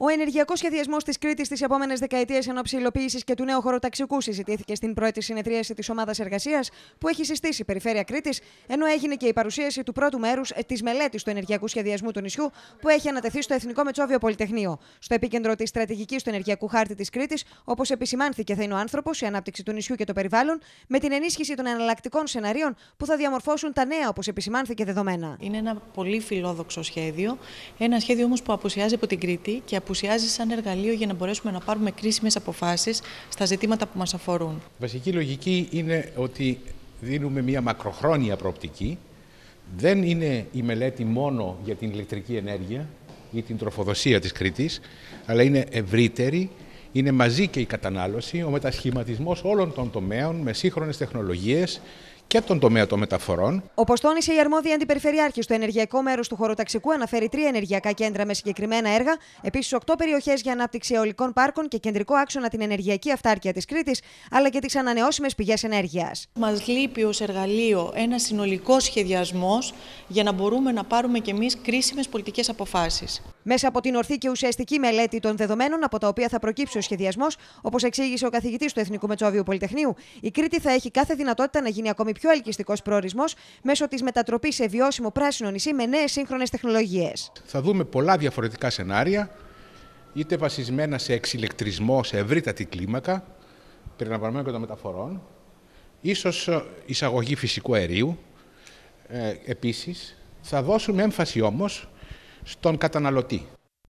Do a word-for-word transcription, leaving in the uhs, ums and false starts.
Ο ενεργειακός σχεδιασμός της Κρήτης τις επόμενες δεκαετίες εν ώψη υλοποίησης και του νέου χωροταξικού συζητήθηκε στην πρώτη συνεδρίαση της ομάδας εργασίας που έχει συστήσει η Περιφέρεια Κρήτης, ενώ έγινε και η παρουσίαση του πρώτου μέρους της μελέτης του ενεργειακού σχεδιασμού του νησιού που έχει ανατεθεί στο Εθνικό Μετσόβιο Πολυτεχνείο. Στο επίκεντρο της στρατηγικής του ενεργειακού χάρτη της Κρήτης, όπως επισημάνθηκε, θα είναι ο άνθρωπος, η ανάπτυξη του νησιού και το περιβάλλον, με την ενίσχυση των εναλλακτικών σεναρίων που θα διαμορφώσουν τα νέα, όπως επισημάνθηκε, δεδομένα. Είναι ένα πολύ φιλόδοξο σχέδιο. Ένα σχέδιο όμως που απουσιάζει από την Κρήτη και απουσιάζει σαν εργαλείο για να μπορέσουμε να πάρουμε κρίσιμες αποφάσεις στα ζητήματα που μας αφορούν. Η βασική λογική είναι ότι δίνουμε μια μακροχρόνια προοπτική. Δεν είναι η μελέτη μόνο για την ηλεκτρική ενέργεια ή την τροφοδοσία της Κρήτης, αλλά είναι ευρύτερη. Είναι μαζί και η κατανάλωση, ο μετασχηματισμός όλων των τομέων με σύγχρονες τεχνολογίες και τον τομέα των μεταφορών. Όπως τόνισε η αρμόδια αντιπεριφερειάρχη, στο ενεργειακό μέρος του χωροταξικού αναφέρει τρία ενεργειακά κέντρα με συγκεκριμένα έργα, επίσης οκτώ περιοχές για ανάπτυξη αιωλικών πάρκων και κεντρικό άξονα την ενεργειακή αυτάρκεια της Κρήτης, αλλά και τις ανανεώσιμες πηγές ενέργειας. Μας λείπει ως εργαλείο ένα συνολικό σχεδιασμός για να μπορούμε να πάρουμε κι εμείς κρίσιμες πολιτικές αποφάσεις. Μέσα από την ορθή και ουσιαστική μελέτη των δεδομένων από τα οποία θα προκύψει ο σχεδιασμός, όπως εξήγησε ο καθηγητής του Εθνικού Μετσόβιου Πολυτεχνείου, η Κρήτη θα έχει κάθε δυνατότητα να γίνει ακόμη πιο ελκυστικός προορισμός μέσω της μετατροπής σε βιώσιμο πράσινο νησί με νέες σύγχρονες τεχνολογίες. Θα δούμε πολλά διαφορετικά σενάρια, είτε βασισμένα σε εξηλεκτρισμό σε ευρύτατη κλίμακα, περιλαμβανομένων και των μεταφορών, ίσως εισαγωγή φυσικού αερίου. Ε, επίσης, θα δώσουμε έμφαση όμως στον καταναλωτή.